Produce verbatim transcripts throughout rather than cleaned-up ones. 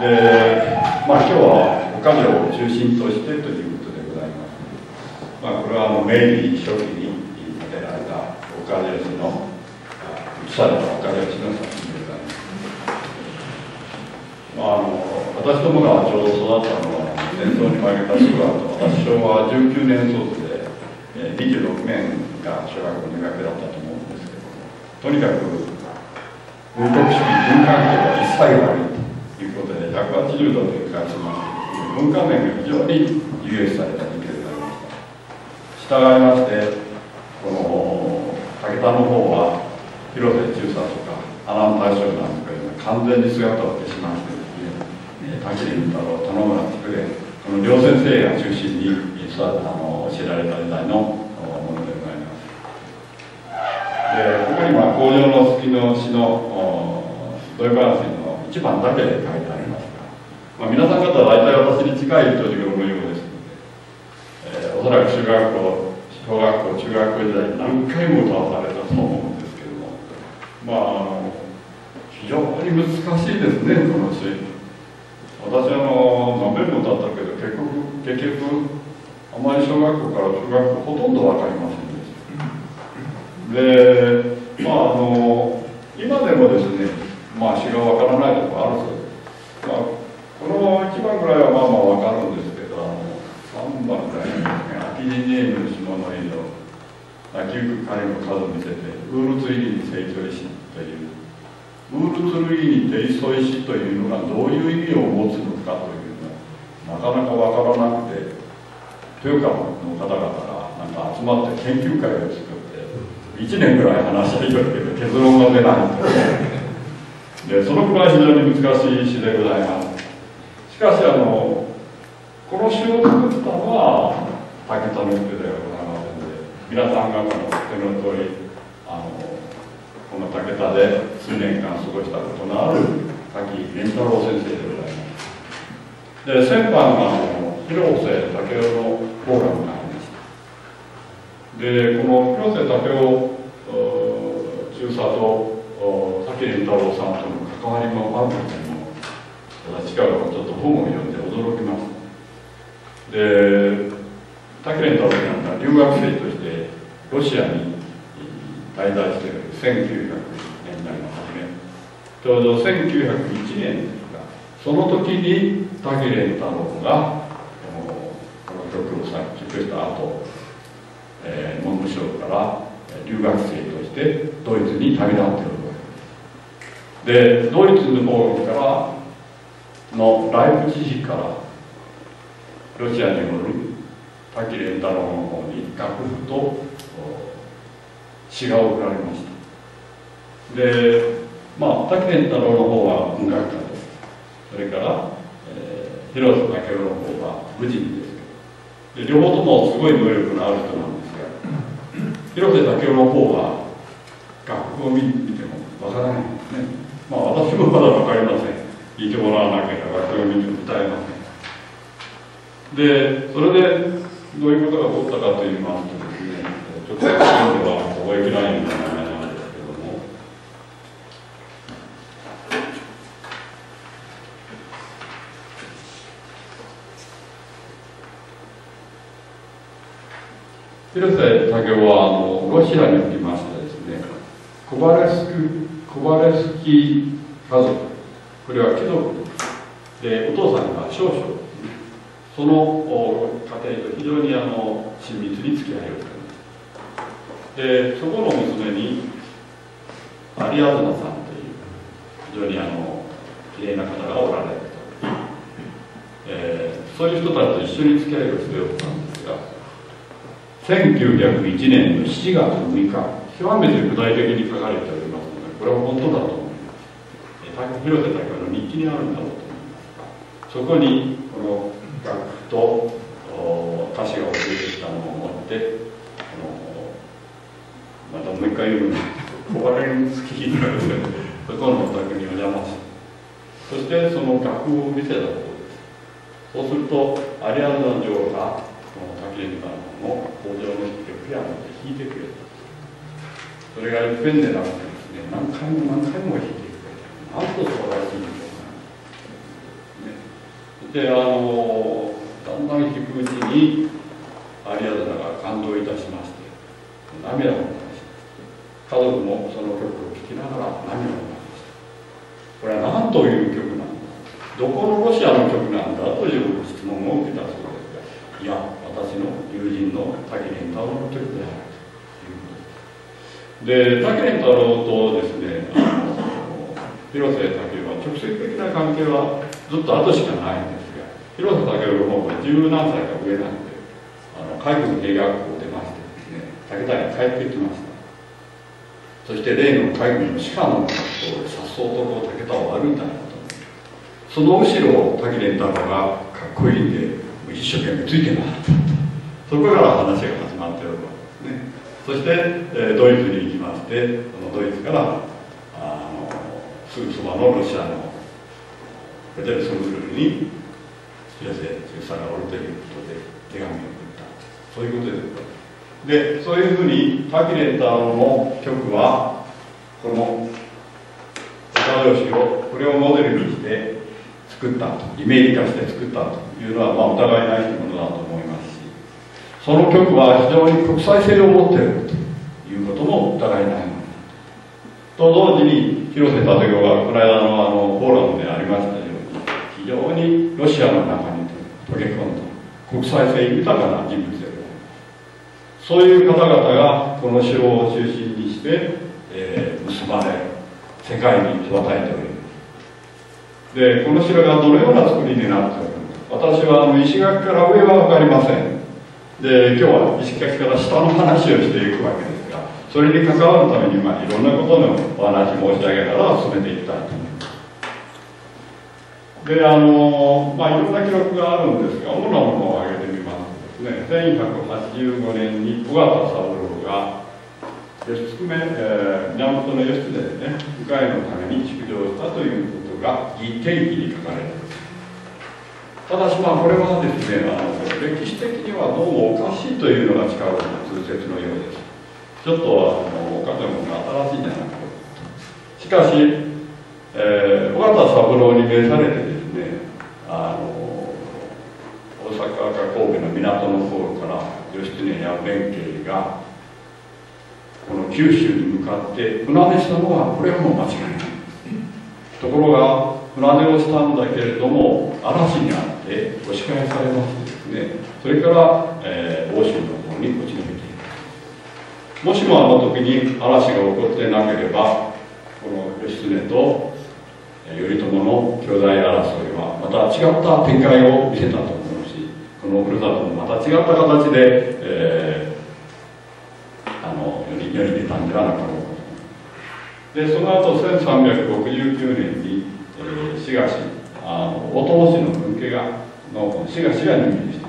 で、まあ、今日はおかげを中心としてということでございます。まあ、これはあの明治初期に建てられたおかげ吉の写されたおかげ吉の作品でございます。まあ、あの私どもがちょうど育ったのは戦争に負けたすぐ後、私昭和じゅうきゅうねん卒で、えー、にじゅうろくねんが小学校入学だったと思うんですけども、とにかく軍国主義軍関係が一切悪いということでひゃくはちじゅうどという感じまして文化面が非常に優越された時期でありました。従いましてこの武田の方は広瀬中佐とか阿南大将なんとかいうのは完全に姿を消しましてですね、滝林太郎、田野村菊伝、この両先生が中心にあの知られた時代のものでございます。でここには工場の月の詩の土井話の一番だけで書いてありますが、まあ、皆さん方は大体私に近い年頃のようですので、えー、おそらく中学校、小学校、中学校時代に何回も歌わされたと思うんですけども、まあ、あの非常に難しいですね、この詩。私はあの何遍も歌ったけど結局、結局あまり小学校から中学校ほとんど分かりませんでした。で、まああの今でもですね、まあ詩が分からないところあるそうです。まあ、このいちばんぐらいはまあまあ分かるんですけど、あのさんばんぐらいですね、秋にネームの下の井戸、秋ゆく彼の数見せて、ウールツイリに成長しという、ウールツリーに低素石というのがどういう意味を持つのかというのはなかなか分からなくて、豊川の方々がなんか集まって研究会を作っていちねんぐらい話し合いとるけど結論が出ないで、そのくらい非常に難しい詩でございます。しかしあのこの詩を作ったのは武田の人ではございませんので、皆さん方の手の通りあのこの武田で数年間過ごしたことのある滝蓮太郎先生でございます。で先般はあの広瀬武雄のフォーラムがありました。でこの広瀬武雄中佐と滝蓮太郎さんとの関わりもあるのでも私からはちょっと本を読んで驚きます。で滝蓮太郎さんが留学生としてロシアに滞在しているせんきゅうひゃくねんだいの初め、ちょうどせんきゅうひゃくいちねんですが、その時に滝蓮太郎がこの曲を作曲した後、えー、文部省から留学生としてドイツに旅立っているわけです。でドイツの方からのライプチヒからロシアによる滝蓮太郎の方に楽譜と詩が送られました。でまあ滝蓮太郎の方は文学家と、それから、えー、広瀬武雄の方は武人ですけど、で両方ともすごい能力のある人なんですが、広瀬武雄の方は楽譜を見てもわからないんですね。まあ私もまだ分かりません。聞いてもらわなければ楽譜を見ても歌えません。でそれでどういうことが起こったかといいますとですね、ちょっと読んでは覚えきれないような名前なんですけども、広瀬武雄はあのロシアにおきましてですね、コバレスクコバレスキー家族、これは貴族で、お父さんが少々、その家庭と非常にあの親密に付き合いをしています。でそこの娘にアリアズナさんという非常にあのきれいな方がおられると、えー、そういう人たちと一緒に付き合いをしておったんですが、せんきゅうひゃくいちねんのしちがつむいか、極めて具体的に書かれておりますので、これは本当だと思います。広瀬武雄の日記にあるんだろうと思いますが、そこにこの楽譜と歌詞が送れてきたものを持ってまたもう一回言うのコバレンスキーのそこのお宅にお邪魔し、そしてその楽譜を見せたことです。そうするとアリアンナ女王がこの滝蓮太郎の工場のピアノで弾いてくれた。それがいっぺんでなくてですね、何回も何回も弾いてくれた。なんと素晴らしいんでしょうか。 であのだんだん弾くうちに有屋棚が感動いたしまして涙を流しました。家族もその曲を聴きながら涙を流しました。これは何という曲なんだ、どこのロシアの曲なんだという質問を受けたそうですが、いや私の友人の滝蓮太郎の曲であるということです。で滝蓮太郎とですねあの広瀬武は直接的な関係はずっと後しかないんですが、広瀬武の方が十何歳か上なんであの海軍兵学校を出ましてですね武田に帰ってきました。そして例の海軍の士官の格好でさっそうとこう武田を歩いたんだと。その後ろを滝蓮太郎がかっこいいんで一生懸命ついて回ったそこから話が始まっておるわけですね。そして、えー、ドイツに行きまして、そのドイツからあのすぐそばのロシアのペテルスブルクに広瀬中佐がおるということで手紙を送った、そういうことです。でそういうふうに滝蓮太郎の曲はこの岡上氏をこれをモデルにして作ったと、イメージ化して作ったというのは、まあ、疑いないものだと思いますし、その曲は非常に国際性を持っているということも疑いないものだと同時に、広瀬立夫がこの間のあのフォーラムでありましたように、非常にロシアの中に溶け込んだ国際性豊かな人物である。そういう方々がこの城を中心にして、えー、結ばれ世界に羽ばたいております。でこの城がどのような作りになっておるのか、私はあの石垣から上は分かりません。で今日は石垣から下の話をしていくわけですが、それに関わるために、まあ、いろんなことのお話申し上げながら進めていきたいと思います。であのまあいろんな記録があるんですが、主なものを挙げてみますとですね、せんひゃくはちじゅうごねんに緒方三郎が義経、えー、源義経でね、鵜飼のために築城したということが義天記に書かれています。ただしまあこれはですね、あの歴史的にはどうもおかしいというのが近くの通説のようです。ちょっとあの岡田君が新しいんじゃないかと。しかし、えー、緒方三郎に命されてですね、あの大阪か神戸の港の方から義経や弁慶がこの九州に向かって船出したのはこれはもう間違いない。ところが船出をしたんだけれども嵐にあって押し返されましてですね、それから、えー、欧州の方に落ち延びていく。もしもあの時に嵐が起こってなければこの義経と頼朝の兄弟争いはまた違った展開を見せたと思うし、このふるさともまた違った形で、えー、あの世に世に出たんではなかろうかと。でその後せんさんびゃくろくじゅうきゅうねんに、えー、滋賀市あの大友氏の分家がの滋賀市が入院した。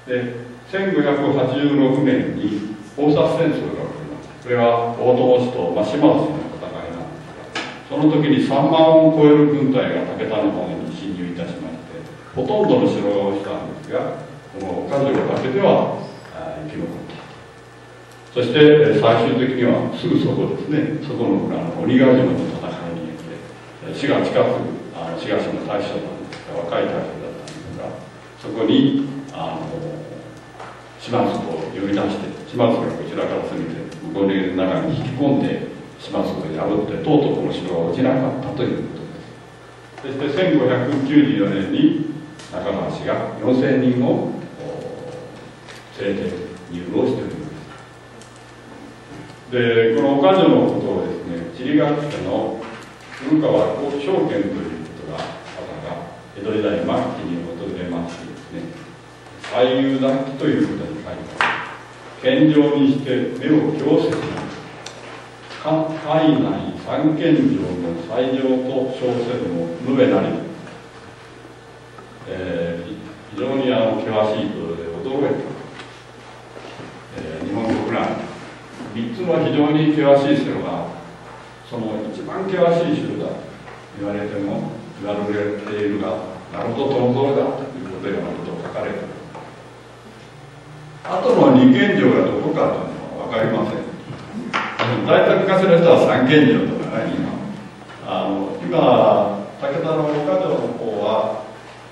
でせんごひゃくはちじゅうろくねんに宝札戦争が起こりました。これは大友氏と、まあ、島津氏の戦いなんですが、その時にさんまんを超える軍隊が武田の方に侵入いたしまして、ほとんどの城が落ちたんですが、この岡城だけでは生き残った。そして最終的にはすぐそこですね、そこの裏の鬼ヶ島の戦いによって滋賀近く、あの滋賀市の大将なんですが、若い大将だったんですが、そこにあの島津を呼び出して、島津がこちらから攻めて向こうの中に引き込んで島津を破ってとうとうこの城が落ちなかったということです。そしてせんごひゃくきゅうじゅうよねんに中川氏がよんせんにんを連れて入部をしております。でこの岡城のことをですね、地理学者の古川正賢ということが方が江戸時代末期に訪れましてですね、最有雑記ということに書いてある。健常にして目を強せしな体内三健常の最上と称せるも無べなり、えー、非常にあの険しいことで驚いた、えー、日本国内みっつの非常に険しい城がその一番険しい城だと言われても言われているが、なるほどその通りだということようなことを書かれている。あとの二健常がどこかというのは分かりません。大体昔の人は三健常とかね、今あの今武田の岡城の方は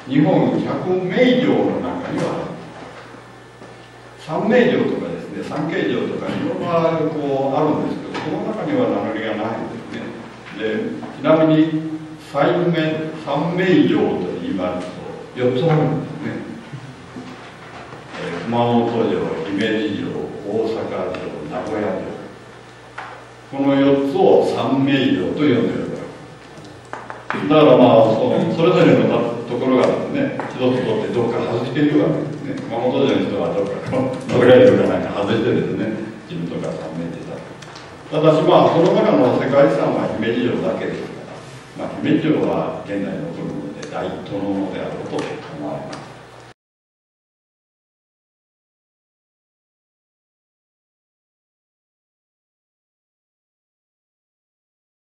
日本ひゃくめいじょうの中には三名城とかですね、三景城とかいろんなこうあるんですけど、その中には名乗りがないんですね。でちなみに三名三名城と言いますとよっつあるんですね。えー、熊本城、姫路城、大阪城、名古屋城、このよっつを三名城と呼んでいるわけだからまあそのそれぞれのところがですね、一つ取ってどっか外しているわけですね。熊本城の人はどっか名古屋城かなんか外してですね、自分とか三名城だただしまあその中の世界遺産は姫路城だけですから、まあ、姫路城は現在残るので大都のものであると考えます。